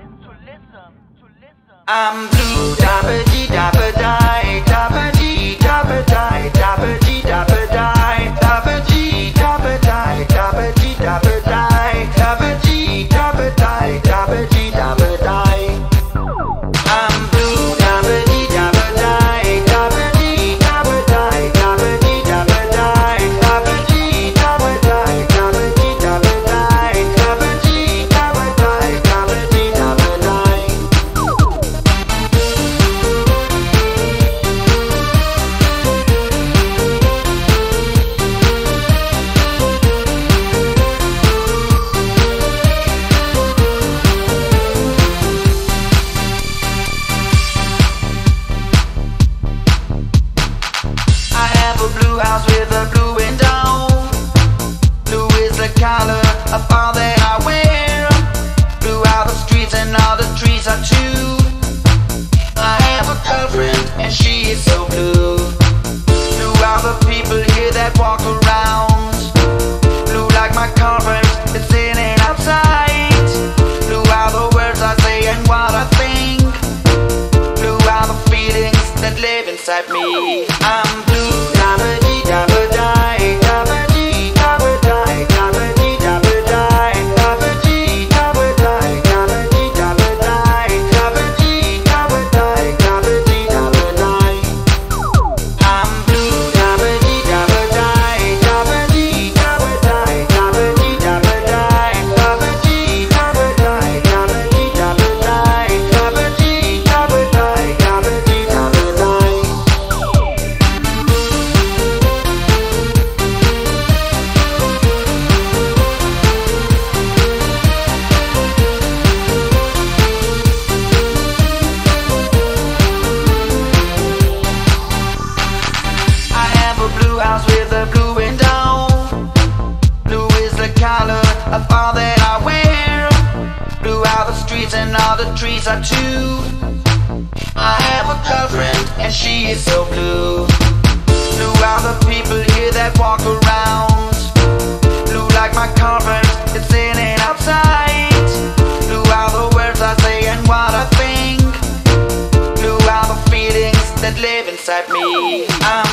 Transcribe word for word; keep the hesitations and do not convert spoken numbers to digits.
I'm blue, dabba dee dabba die, dabba dee dabba die, dabba dee dabba die, dabba dee dabba die, dabba dee dabba die, dabba dee dabba die, dabba dee dabba die. I'm blue, dabba dee dabba die, dabba dee dabba die, dabba dee dabba die, dabba dee dabba die, dabba dee dabba die, dabba dee dabba die, dabba dee dabba die. I have a blue house with a blue window. Blue is the color of all that I wear. Blue are the streets and all the trees are too. I have a girlfriend and she is so blue. Blue are the people here that walk around. Blue like my carpet, it's in and outside. Blue are the words I say and what I think. Blue are the feelings that live inside me. I'm blue, dabba dee dabba die, dabba dee dabba die, dabba dee dabba die, dabba dee dabba die, dabba dee dabba die, dabba dee dabba die, dabba dee dabba die. I'm blue, dabba dee dabba die, dabba dee dabba die, dabba dee dabba die, dabba dee dabba die, dabba dee dabba die, dabba dee dabba die, dabba dee dabba die. I have a blue house with a blue window. Blue is the color of all that I wear. Blue are the streets and all the trees are too. I have a girlfriend and she is so blue. Blue are the people here that walk around. Blue like my carpet, it's in and outside. Blue are the words I say and what I think. Blue are the feelings that live inside me. I'm